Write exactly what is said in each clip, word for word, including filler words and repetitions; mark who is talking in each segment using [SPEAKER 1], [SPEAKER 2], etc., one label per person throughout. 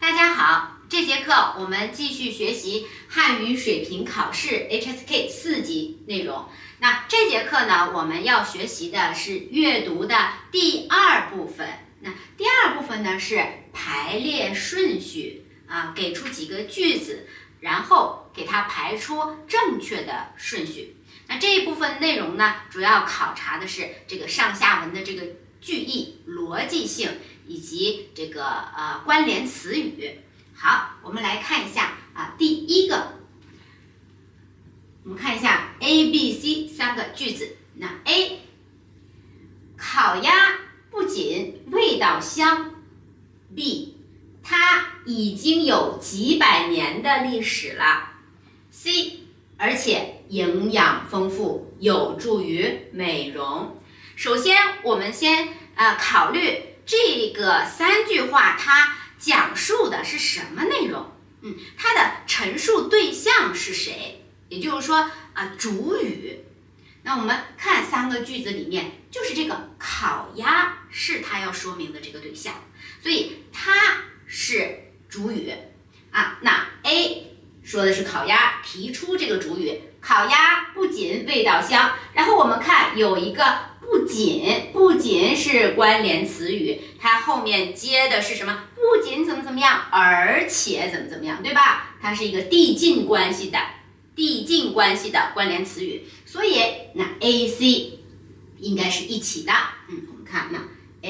[SPEAKER 1] 大家好，这节课我们继续学习汉语水平考试 H S K 四级内容。那这节课呢，我们要学习的是阅读的第二部分。那第二部分呢是排列顺序啊，给出几个句子，然后给它排出正确的顺序。那这一部分内容呢，主要考察的是这个上下文的这个句意、逻辑性以及这个呃关联词语。好，我们来看一下啊，第一个，我们看一下 A、B、C 三个句子。那 A， 烤鸭不仅味道香 ；B， 它已经有几百年的历史了 ；C， 而且营养丰富，有助于美容。首先，我们先呃考虑这个三句话，它讲述的是什么内容？嗯，它的陈述对象是谁？也就是说啊、呃，主语。那我们看三个句子里面，就是这个烤鸭是它要说明的这个对象，所以它是主语啊。那 A 说的是烤鸭，提出这个主语，烤鸭不仅味道香，然后我们看有一个不仅，不仅是关联词语，它后面接的是什么？不仅怎么怎么样，而且怎么怎么样，对吧？它是一个递进关系的递进关系的关联词语，所以那 A、C 应该是一起的。嗯，我们看那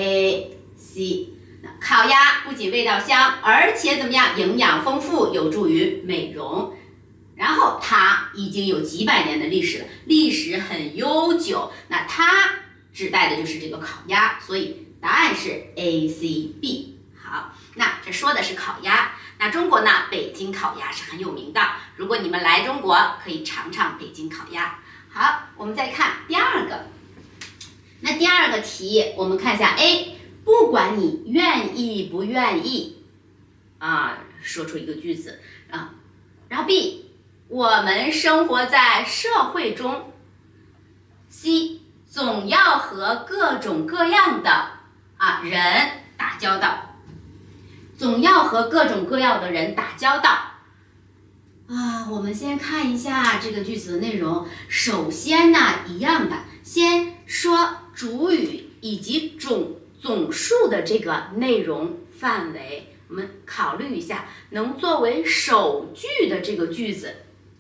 [SPEAKER 1] A、C， 那烤鸭不仅味道香，而且怎么样？营养丰富，有助于美容。然后它已经有几百年的历史了，历史很悠久。那它指代的就是这个烤鸭，所以答案是 A、C、B。好，那这说的是烤鸭。那中国呢，北京烤鸭是很有名的。如果你们来中国，可以尝尝北京烤鸭。好，我们再看第二个。那第二个题，我们看一下 A， 不管你愿意不愿意，啊，说出一个句子啊。然后 B， 我们生活在社会中。C， 总要和各种各样的啊人打交道。总要和各种各样的人打交道啊！我们先看一下这个句子的内容。首先呢，一样的，先说主语以及总总数的这个内容范围。我们考虑一下，能作为首句的这个句子。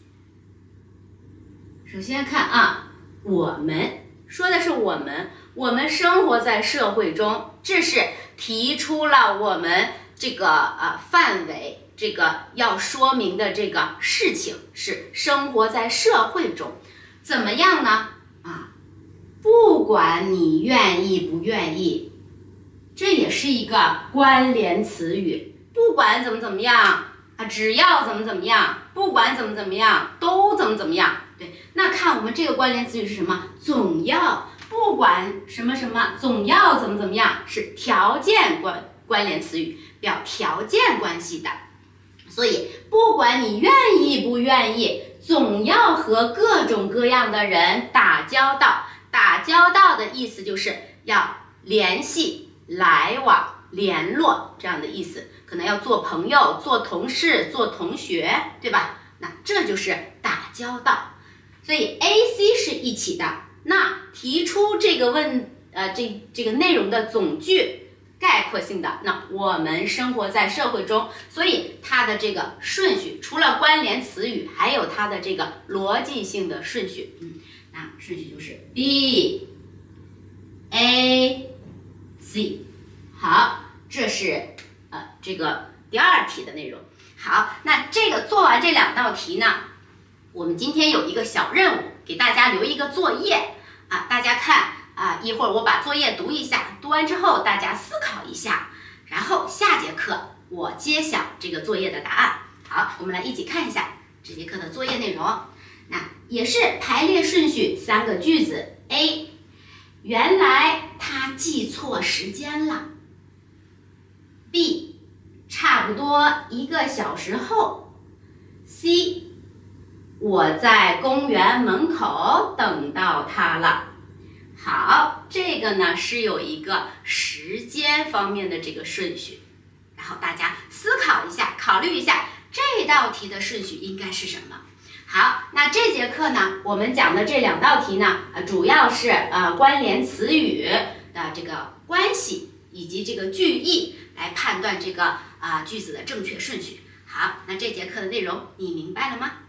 [SPEAKER 1] 首先看啊，我们说的是我们，我们生活在社会中，这是提出了我们这个呃范围，这个要说明的这个事情是生活在社会中，怎么样呢？啊，不管你愿意不愿意，这也是一个关联词语。不管怎么怎么样啊，只要怎么怎么样，不管怎么怎么样，都怎么怎么样。对，那看我们这个关联词语是什么？总要，不管什么什么，总要怎么怎么样，是条件关关联词语。表条件关系的，所以不管你愿意不愿意，总要和各种各样的人打交道。打交道的意思就是要联系、来往、联络这样的意思，可能要做朋友、做同事、做同学，对吧？那这就是打交道。所以 A、C 是一起的。那提出这个问呃这这个内容的总句。概括性的，那我们生活在社会中，所以它的这个顺序除了关联词语，还有它的这个逻辑性的顺序。嗯，那顺序就是 B A C。好，这是呃这个第二题的内容。好，那这个做完这两道题呢，我们今天有一个小任务，给大家留一个作业啊，大家看。啊，一会儿我把作业读一下，读完之后大家思考一下，然后下节课我揭晓这个作业的答案。好，我们来一起看一下这节课的作业内容。那也是排列顺序三个句子。A， 原来他记错时间了。B， 差不多一个小时后。C， 我在公园门口等到他了。好，这个呢是有一个时间方面的这个顺序，然后大家思考一下。 考虑一下这道题的顺序应该是什么。好，那这节课呢，我们讲的这两道题呢，呃，主要是呃关联词语的这个关系以及这个句意来判断这个啊、呃、句子的正确顺序。好，那这节课的内容你明白了吗？